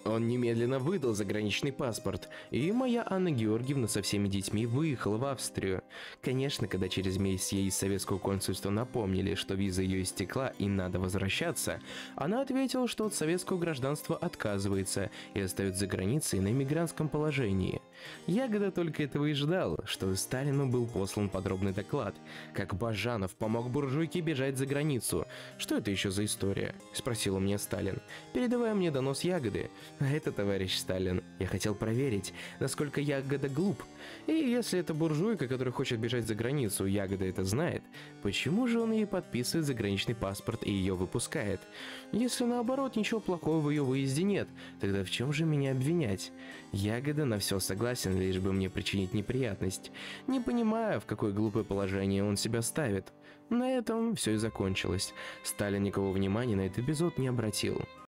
Он немедленно выдал заграничный паспорт, и моя Анна Георгиевна со всеми детьми выехала в Австрию. Конечно, когда через месяц ей из советского консульства напомнили, что виза ее истекла и надо возвращаться, она ответила, что от советского гражданства отказывается и остается за границей на иммигрантском положении. Ягода только этого и ждал, что Сталину был послан подробный доклад, как Бажанов помог буржуйке бежать за границу. «Что это еще за история?» – спросил у меня Сталин, передавая мне донос Ягоды. А это, товарищ Сталин, я хотел проверить, насколько Ягода глуп. И если это буржуйка, которая хочет бежать за границу, Ягода это знает, почему же он ей подписывает заграничный паспорт и ее выпускает? Если наоборот, ничего плохого в ее выезде нет, тогда в чем же меня обвинять? Ягода на все согласен, лишь бы мне причинить неприятность, не понимая, в какое глупое положение он себя ставит. На этом все и закончилось. Сталин никакого внимания на этот эпизод не обратил.